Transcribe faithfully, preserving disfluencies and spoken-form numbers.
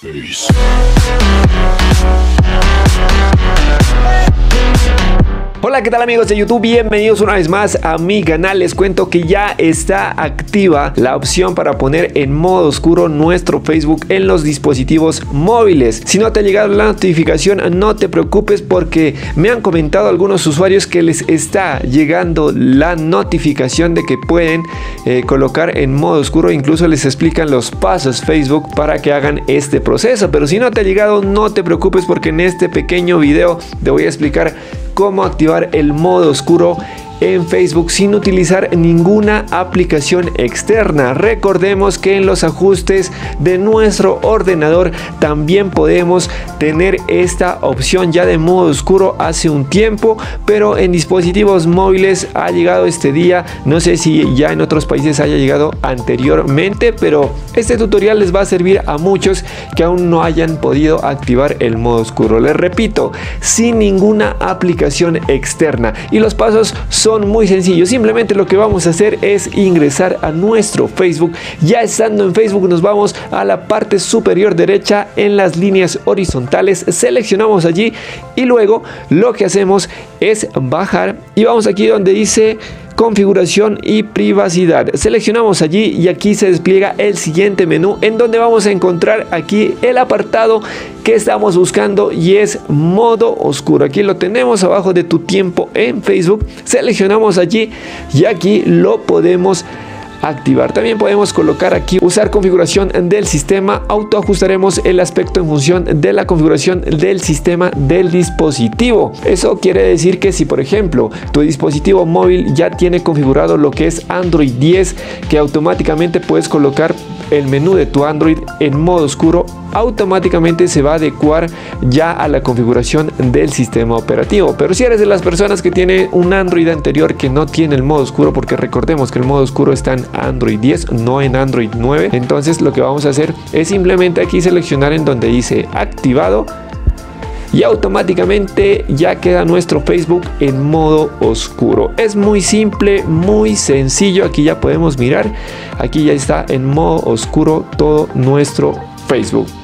Peace. Hola, ¿qué tal amigos de YouTube? Bienvenidos una vez más a mi canal. Les cuento que ya está activa la opción para poner en modo oscuro nuestro Facebook en los dispositivos móviles. Si no te ha llegado la notificación, no te preocupes porque me han comentado algunos usuarios que les está llegando la notificación de que pueden eh, colocar en modo oscuro. Incluso les explican los pasos Facebook para que hagan este proceso. Pero si no te ha llegado, no te preocupes porque en este pequeño video te voy a explicar cómo activar el modo oscuro en Facebook sin utilizar ninguna aplicación externa. Recordemos que en los ajustes de nuestro ordenador también podemos tener esta opción ya de modo oscuro hace un tiempo, pero en dispositivos móviles ha llegado este día. No sé si ya en otros países haya llegado anteriormente, pero este tutorial les va a servir a muchos que aún no hayan podido activar el modo oscuro. Les repito, sin ninguna aplicación externa, y los pasos son Son muy sencillos. Simplemente lo que vamos a hacer es ingresar a nuestro Facebook. Ya estando en Facebook, nos vamos a la parte superior derecha en las líneas horizontales, seleccionamos allí y luego lo que hacemos es bajar y vamos aquí donde dice configuración y privacidad. Seleccionamos allí y aquí se despliega el siguiente menú en donde vamos a encontrar aquí el apartado que estamos buscando y es modo oscuro. Aquí lo tenemos abajo de tu tiempo en Facebook. Seleccionamos allí y aquí lo podemos activar. También podemos colocar aquí usar configuración del sistema. Autoajustaremos el aspecto en función de la configuración del sistema del dispositivo. Eso quiere decir que si por ejemplo tu dispositivo móvil ya tiene configurado lo que es Android diez, que automáticamente puedes colocar el menú de tu Android en modo oscuro, automáticamente se va a adecuar ya a la configuración del sistema operativo. Pero si eres de las personas que tiene un Android anterior que no tiene el modo oscuro, porque recordemos que el modo oscuro está en Android diez, no en Android nueve, entonces lo que vamos a hacer es simplemente aquí seleccionar en donde dice activado y automáticamente ya queda nuestro Facebook en modo oscuro. Es muy simple, muy sencillo. Aquí ya podemos mirar, aquí ya está en modo oscuro todo nuestro Facebook.